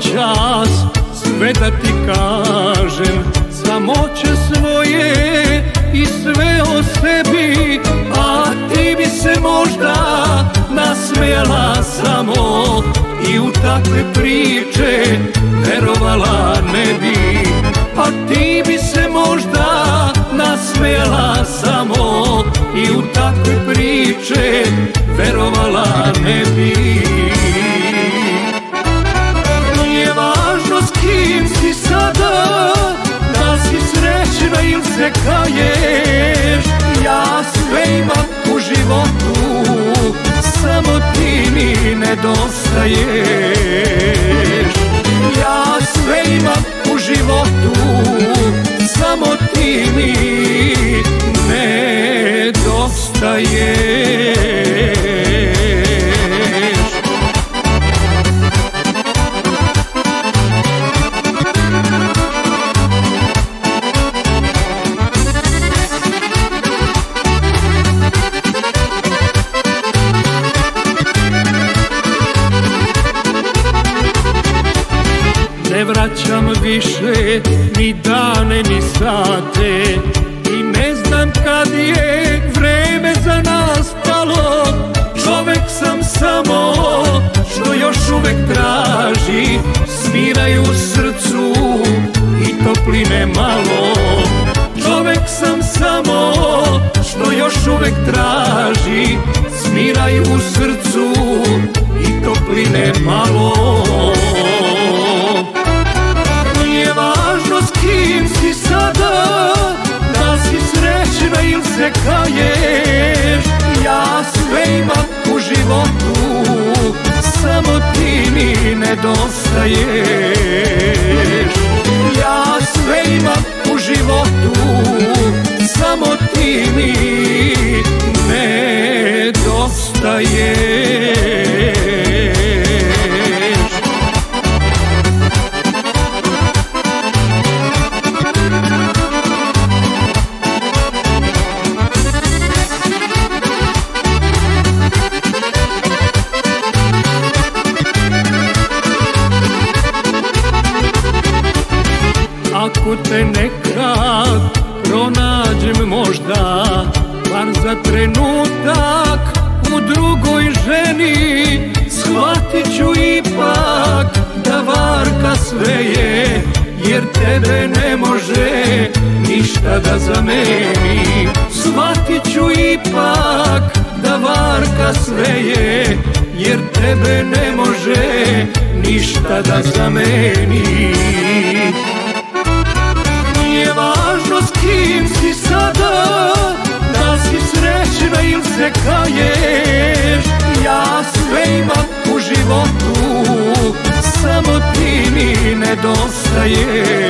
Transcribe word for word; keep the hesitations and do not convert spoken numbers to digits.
čas sve da ti kažem, samoće svoje i sve o sebi, a ti bi se možda nasmijala samo i u takve priče verovala ne bi. A ti bi se možda nasmijala samo i u takve priče verovala ne bi. Nije važno s kim si sada, da si srećna ili se kaješ, ja sve imam u životu, samo ti mi nedostaješ. Ja sve imam u životu, samo ti mi nedostaješ. Ne vraćam više ni dane ni sate i ne znam kad je vreme za nas stalo. Čovek sam samo što još uvek traži smiraj u srcu i topline malo. Čovek sam samo što još uvek traži smiraj u srcu i topline malo. S kim si sada, da si srećna ili se kaješ, ja sve imam u životu, samo ti mi nedostaješ. Ja sve imam u životu, samo ti mi nedostaješ. Ako te nekad pronađem možda, bar za trenutak u drugoj ženi, shvatit ću ipak da varka sve je, jer tebe ne može ništa da zameni. Shvatit ću ipak da varka sve je, jer tebe ne može ništa da zameni. Nije važno s kim si sada, da si srećna ili se kaješ, ja sve imam u životu, samo ti mi nedostaješ.